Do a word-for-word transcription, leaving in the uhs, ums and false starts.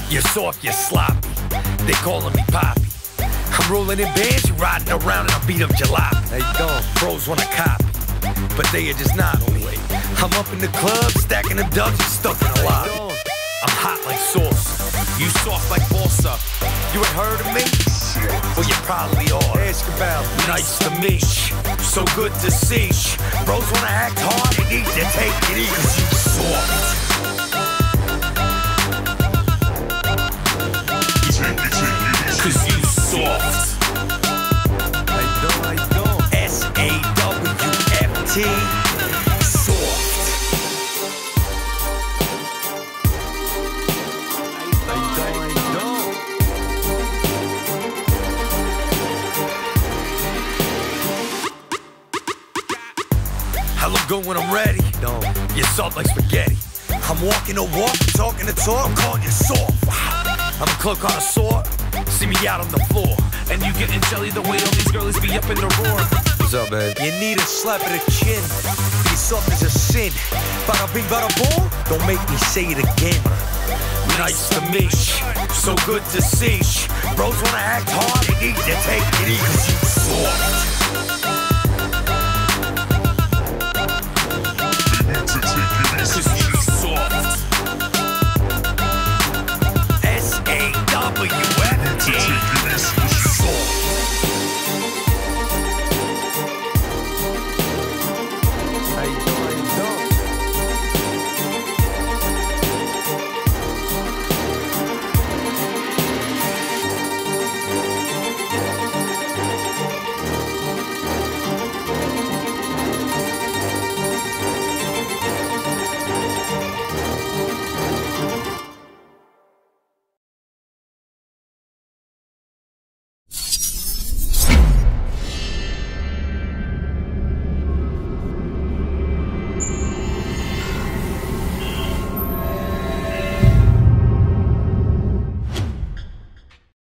You're soft, you're sloppy. They calling me Poppy. I'm rolling in bands, you riding around and I beat up jalopy. They don't. Bros wanna copy, but they are just not me. I'm up in the club, stacking them dubs and stuck in a lot. I'm hot like sauce. You soft like balsa. You ain't heard of me? Well, you probably are. Ask about me. Nice to meet you. So good to see you. Bros wanna act hard, they need to take it easy. Cause you soft. Cause you soft. I don't, I don't. S A W F T. Soft. I don't, I don't. I look good when I'm ready. No, you're soft like spaghetti. I'm walking the walk, talking the talk, I'm calling you soft. I'm a club connoisseur. See me out on the floor, and you getting jelly the way all these girls be up in the roar. What's up, babe? You need a slap of the chin. Be soft as a sin. Bada bing, bada boom. Don't make me say it again. Nice to meet you. So good to see you. Bros wanna act hard, they need to take it easy. Cause you soft.